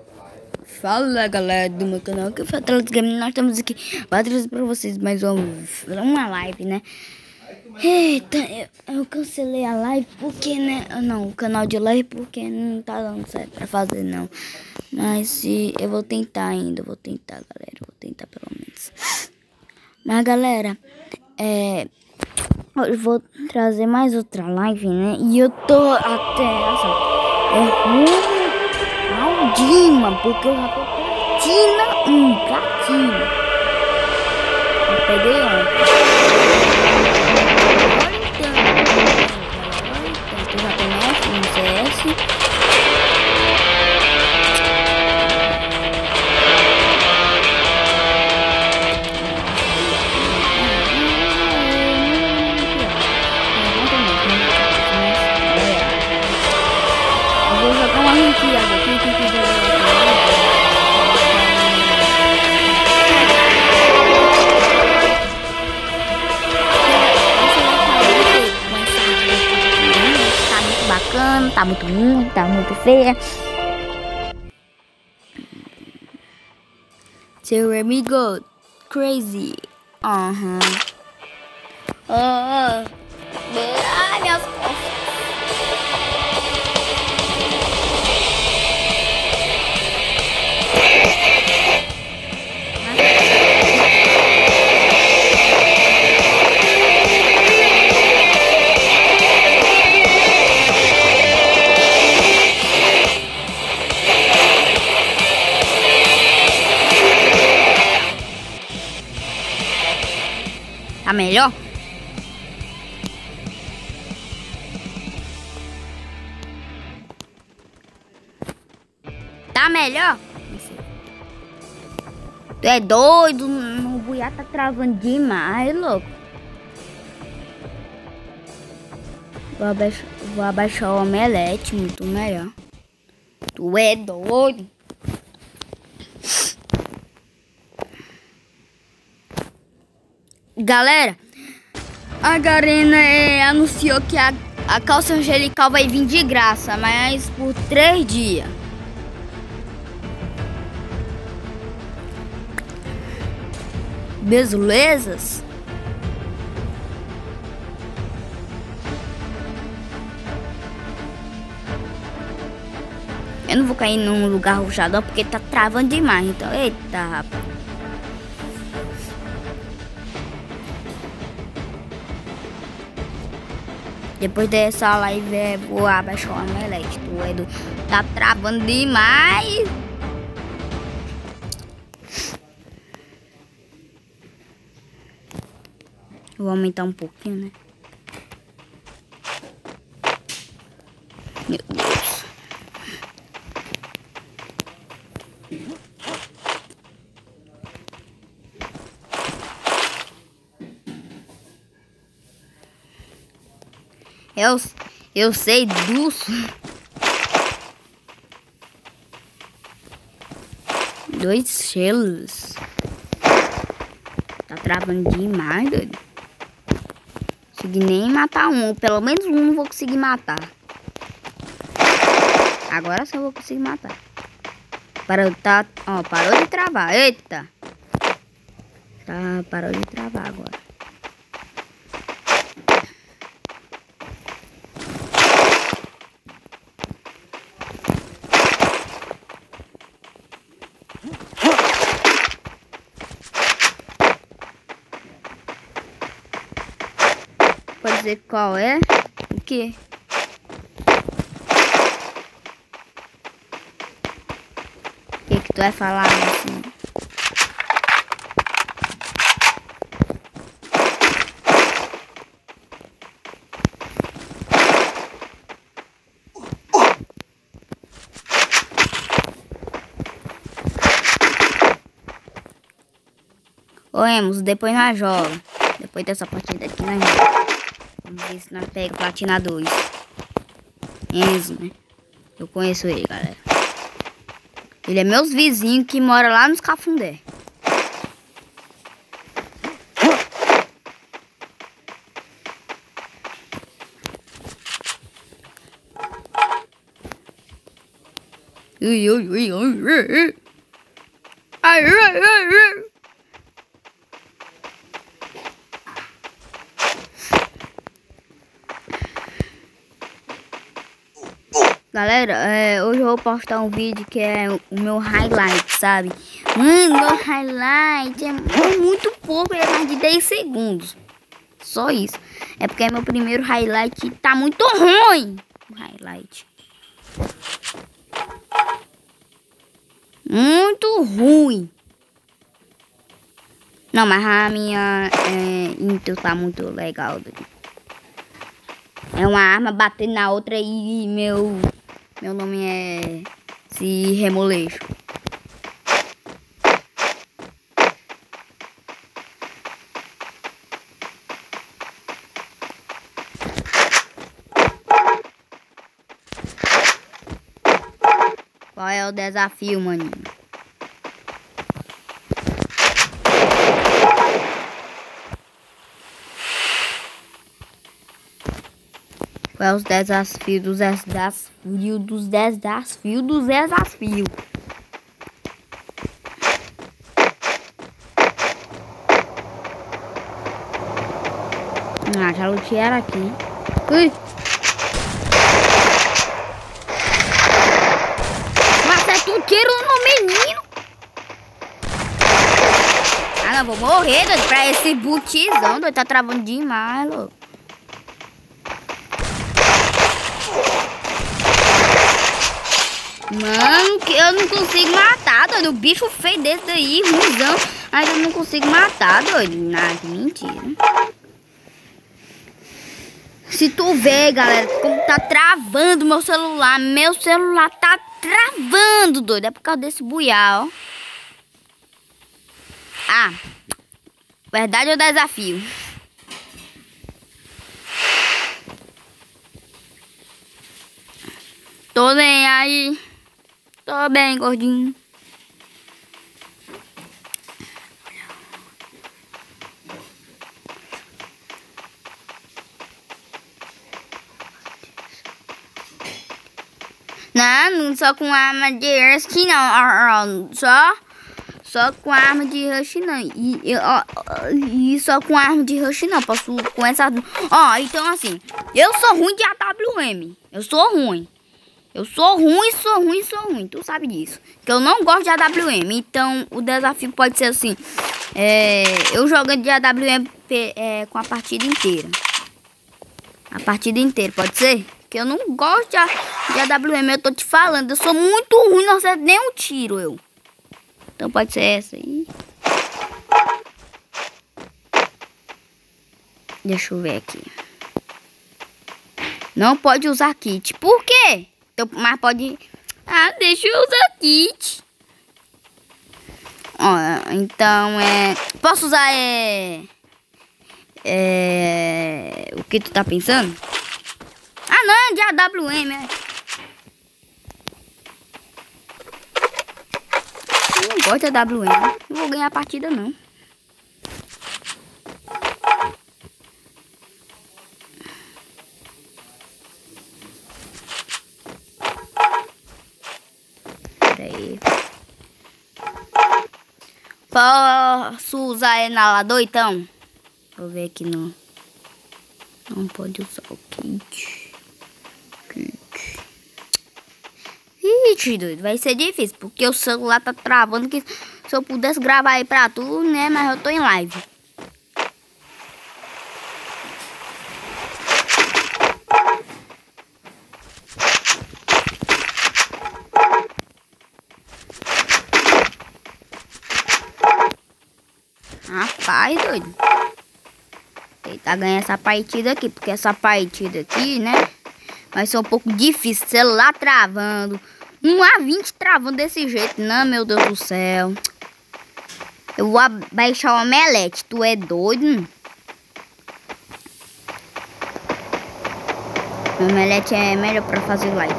Fala galera do meu canal, que foi Atlas Game. Nós estamos aqui para trazer para vocês mais uma live, né? Eita, eu cancelei a live porque, né? Não, o canal de live porque não tá dando certo pra fazer, não. Mas se eu vou tentar ainda, galera. Vou tentar pelo menos. Mas galera, eu vou trazer mais outra live, né? E eu tô até rumo ao Dima, porque eu já tô platina. Eu peguei ontem. Eu já tô no CS. Eu vou jogar uma ranqueada aqui, quem quiser jogar comigo. Bacana, tá muito ruim, tá muito feia. Seu amigo crazy. Aham. Ai, minhas costas. Tá melhor? Tá melhor? Tu é doido? O buiá tá travando demais, louco. Vou abaixar o omelete, muito melhor. Tu é doido? Galera, a Garena anunciou que a calça angelical vai vir de graça, mas por 3 dias. Belezas? Eu não vou cair num lugar ruchador porque tá travando demais, então, eita, rapaz. Depois dessa live, vou abaixar o omelete. Tá travando demais. Vou aumentar um pouquinho, né? Meu Deus. Eu sei disso. 2 selos. Tá travando demais, doido. Consegui nem matar um. Pelo menos um não vou conseguir matar. Agora só vou conseguir matar. Parou de travar. Eita. Parou de travar agora. Pode dizer qual é? O que? O que tu vai falar assim? Ô Emus, depois nós joga. Depois dessa partida aqui nós joga. Vamos ver se nós pega platina 2. Enzo, né? Eu conheço ele, galera. Ele é meus vizinhos que mora lá nos Cafundé. Ui, ui, ui, ui. Ai, ai, ai, ai. Galera, hoje eu vou postar um vídeo que é o meu highlight, sabe? Mano, meu highlight é muito pouco, é mais de 10 segundos. Só isso. É porque é meu primeiro highlight, tá muito ruim. O highlight. Muito ruim. Não, mas a minha intro tá muito legal. É uma arma batendo na outra e meu nome é esse remolejo. Qual é o desafio, maninho? Qual é os desafios dos desafios? Ah, já lutei era aqui. Ui! Acerta um tiro no menino! Ah, não, vou morrer, doido, pra esse botizão, doido, tá travando demais, louco. Mano, que eu não consigo matar, doido. O bicho feio desse daí, ruimzão. Mas eu não consigo matar, doido. Nada, mentira. Se tu ver, galera, como tá travando meu celular. Meu celular tá travando, doido. É por causa desse buial, ó. Ah, verdade ou desafio? Tô bem aí. Tô bem, gordinho. Não só com arma de rush não. Só com arma de rush não. E só com arma de rush não. Posso com essa. Ó, então assim. Eu sou ruim de AWM. Eu sou ruim. Sou ruim. Tu sabe disso. Que eu não gosto de AWM. Então o desafio pode ser assim. Eu jogando de AWM com a partida inteira. A partida inteira, pode ser? Que eu não gosto de AWM. Eu tô te falando. Eu sou muito ruim. Não acerto nem um tiro, eu. Então pode ser essa aí. Deixa eu ver aqui. Não pode usar kit. Por quê? Mas pode... Ah, deixa eu usar kit. Ó, então posso usar o que tu tá pensando? Ah, não, de AWM, Eu não gosto de AWM. Não vou ganhar a partida, não. Peraí. Posso usar inalador, então? Deixa eu ver aqui, não. Não pode usar o kit. Ixi, doido, vai ser difícil, porque o celular tá travando, que se eu pudesse gravar aí pra tu, né, mas eu tô em live. Rapaz, doido. Tentar ganhar essa partida aqui, porque essa partida aqui, né, vai ser um pouco difícil. Celular travando. Um A20 travando desse jeito. Não, meu Deus do céu. Eu vou baixar o Omelete. Tu é doido? O Omelete é melhor pra fazer live.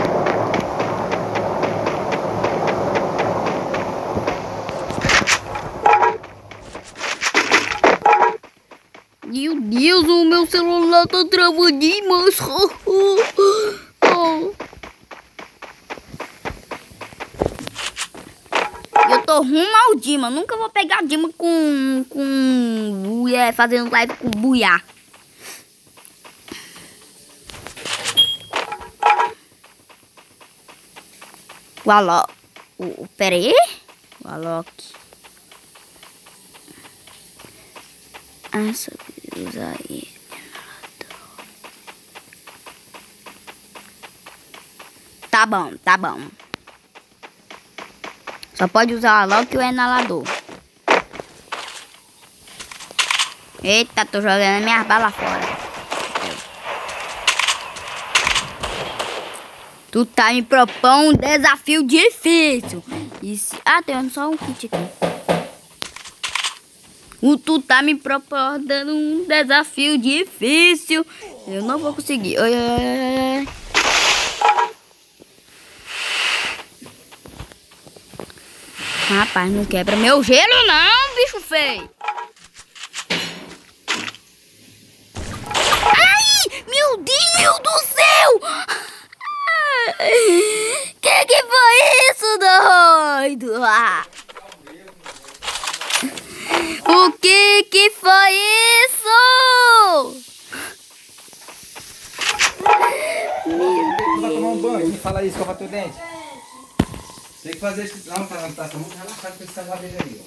Meu Deus, o meu celular tá travando demais. Eu tô rumo ao Dima. Nunca vou pegar Dima com fazendo live com Buiá. O Alok. Pera aí. O Alok. Ah, só usar aí. Tá bom, tá bom. Só pode usar o Alok e o inalador. Eita, tô jogando minhas balas fora. Tu tá me propondo um desafio difícil. Ah, tem só um kit aqui. Tu tá me propondo um desafio difícil. Eu não vou conseguir. Rapaz, não quebra meu gelo não, bicho feio. Ai, meu Deus do céu. Que foi isso, doido? O que foi isso? Tu vai tomar um banho, me fala aí, escova teu dente. Tem que fazer isso. Não, tá muito relaxado com essa laveja aí,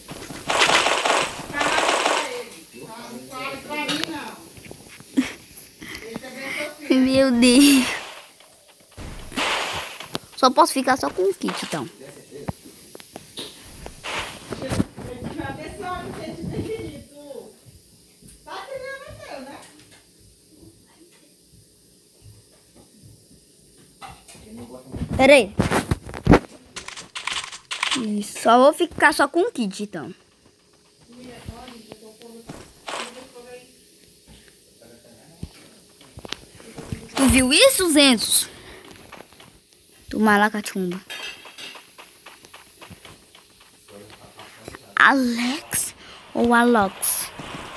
ó. Meu Deus. Só posso ficar só com o kit, então. Pera aí. Só vou ficar só com o kit, então. Tu viu isso, Zenzo? Toma lá, cachumba. Alex ou Alox?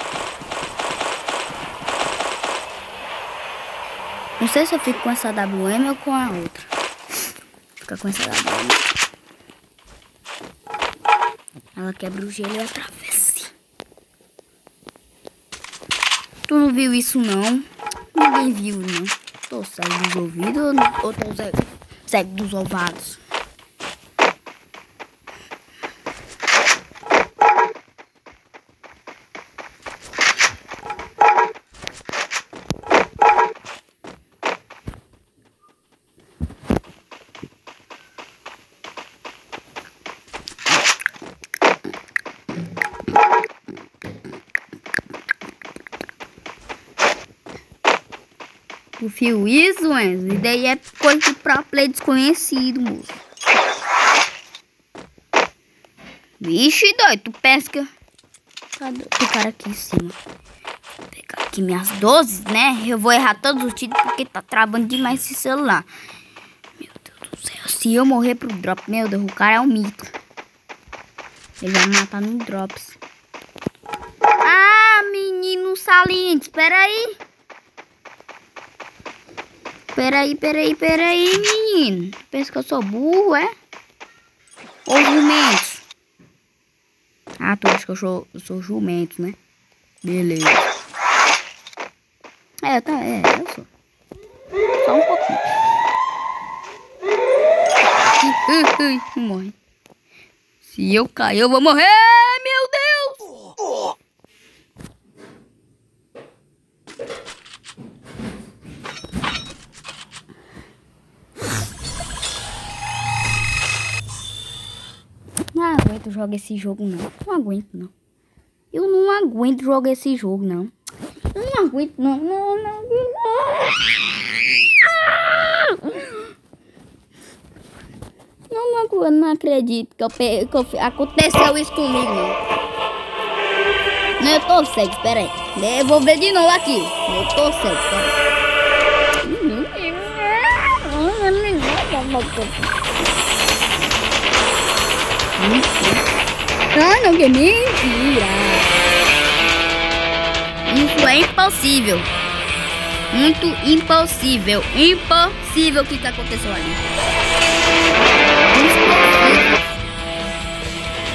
Não sei se eu fico com essa WM ou com a outra. Fica com essa WM. Ela quebra o gelo e atravessa. Tu não viu isso, não? Ninguém viu, não. Tô cego dos ouvidos ou tô cego dos ouvados? Tu viu isso, Enzo? E daí é coisa de pro play desconhecido, moço. Vixe, doido, tu pesca. Cadê o cara aqui em cima? Vou pegar aqui minhas 12, né? Eu vou errar todos os tiros porque tá travando demais esse celular. Meu Deus do céu, se eu morrer pro drop, meu Deus, o cara é um mito. Ele vai me matar no drops. Ah, menino saliente, espera aí. Peraí, menino. Pensa que eu sou burro, é? Ou jumento? Ah, tu acha que eu sou jumento, né? Beleza. Eu sou. Só um pouquinho. Não morre. Se eu cair, eu vou morrer, meu Deus! Não aguento jogar esse jogo, não. Não aguento, não. Eu não aguento jogar esse jogo, não. Eu não aguento, não. Eu não acredito que aconteceu isso comigo, não. Não, eu tô cego, espera aí. Eu vou ver de novo aqui. Eu tô cego, espera aí. Ah, não, que mentira. Isso é impossível. Muito impossível. Impossível o que aconteceu ali. Impossível.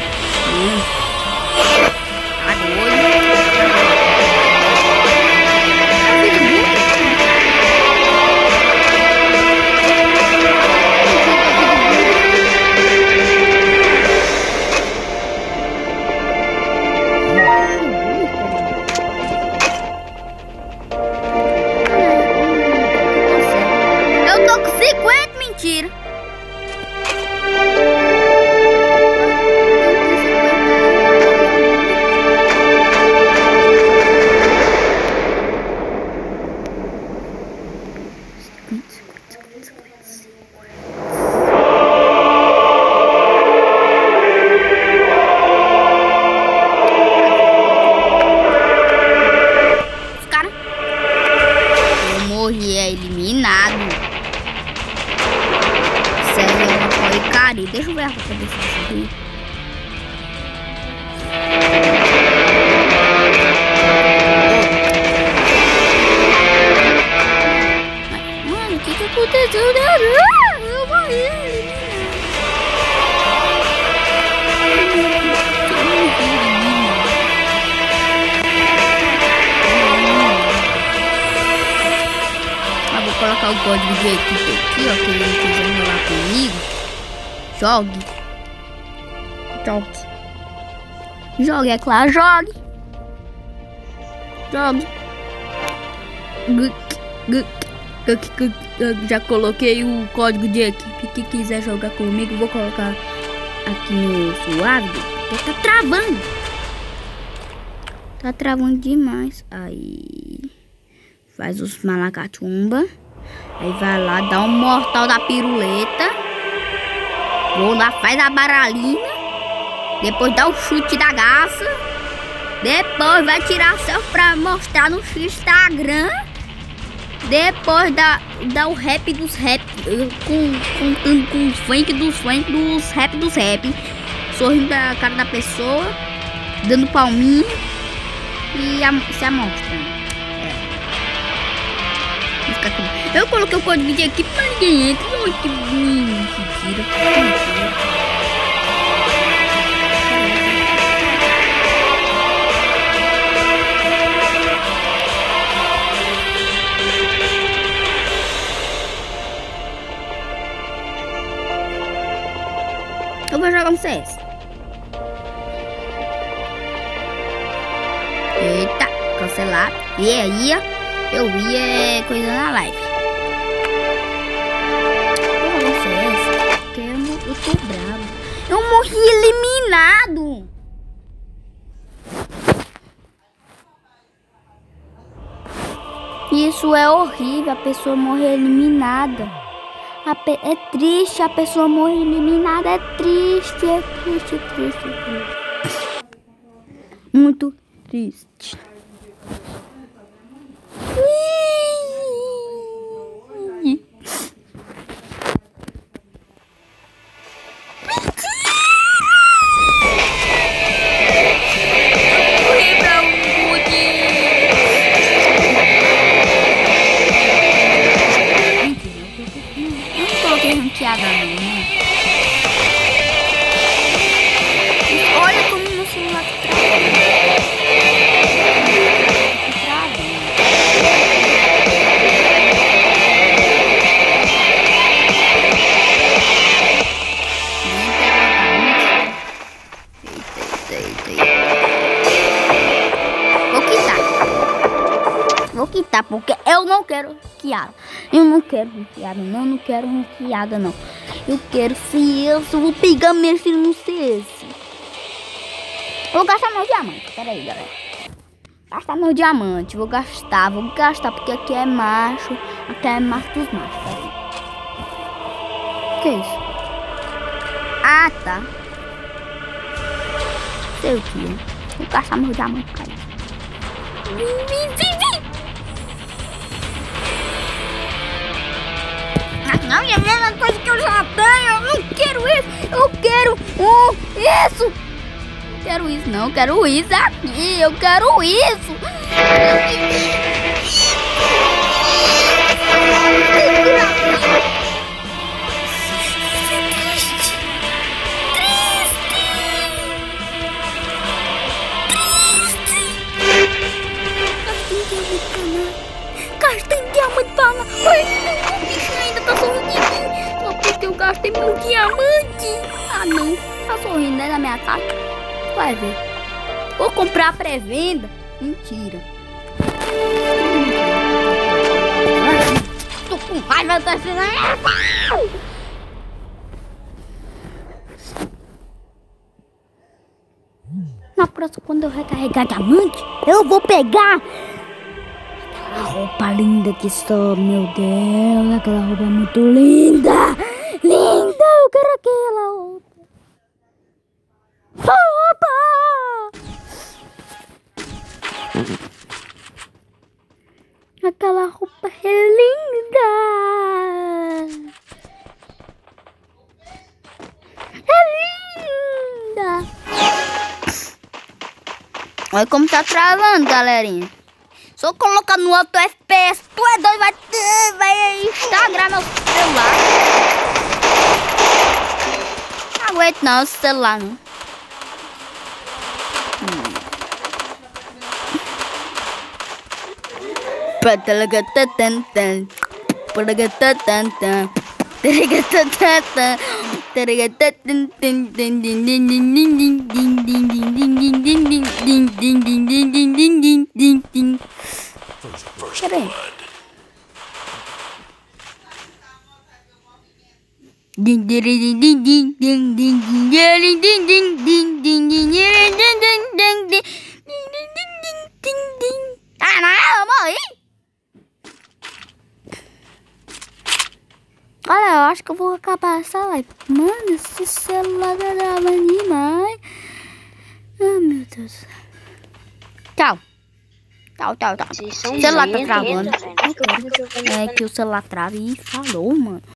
Deixa eu ver a roupa desse aqui. Mano, o que aconteceu? Eu morri. Vou colocar o código de equipe aqui, ó, que ele não quiser enrolar comigo. Jogue, é claro, jogue. Já coloquei o código de equipe. Quem quiser jogar comigo, vou colocar aqui no suave, porque tá travando. Tá travando demais. Aí faz os malacatumba. Aí vai lá, dá um mortal da piruleta. Vou lá, faz a baralhinha. Depois dá o chute da garça. Depois vai tirar selfie pra mostrar no Instagram. Depois dá o rap dos rap. Com o funk dos rap dos rap. Sorrindo da cara da pessoa. Dando palminho. E se amostra. Eu coloquei o código de equipe, mas ninguém entra. Que mentira. Eu vou jogar um CS. Eita, cancelar. E aí, eu vi coisa na live. Eu tô bravo. Eu morri eliminado. Isso é horrível. A pessoa morrer eliminada. É triste a pessoa morrer eliminada. É triste. Muito triste. Olha como meu celular tá Vou quitar, porque eu não quero ranqueada. Eu não quero ranqueada, não. Eu quero ser esse. Vou pegar mesmo se não ser esse. Vou gastar meu diamante. Pera aí, galera. Gastar meu diamante. Vou gastar, porque aqui é macho. Aqui é macho dos machos. Pera aí. O que é isso? Ah, tá. Sei o que é. Vou gastar meu diamante, cara. Vim. Não, é a mesma coisa que eu já tenho. Eu não quero isso. Eu quero isso. Não quero isso, não. Eu quero isso aqui. Eu quero isso. Gastei diamante pra lá. O bicho ainda tá sorrindo de mim. Só porque eu gastei meu diamante. Ah, não. Tá sorrindo, né, na minha cara. Vai ver. Vou comprar a pré-venda. Mentira. Tô com raiva dessa. Na próxima, quando eu recarregar diamante, eu vou pegar a roupa linda que só, meu Deus, aquela roupa é muito linda. Linda, eu quero aquela roupa. Aquela roupa é linda. Olha como tá travando, galerinha. Se eu colocar no alto FPS, tu é doido, vai Instagram meu celular. Não aguento não esse celular, não. Ah, não, eu morri. Olha, eu acho que eu vou acabar essa live. Mano, esse celular tá travando demais. Ah, meu Deus. Tchau. Tchau. O celular tá travando. É que o celular trava e falou, mano.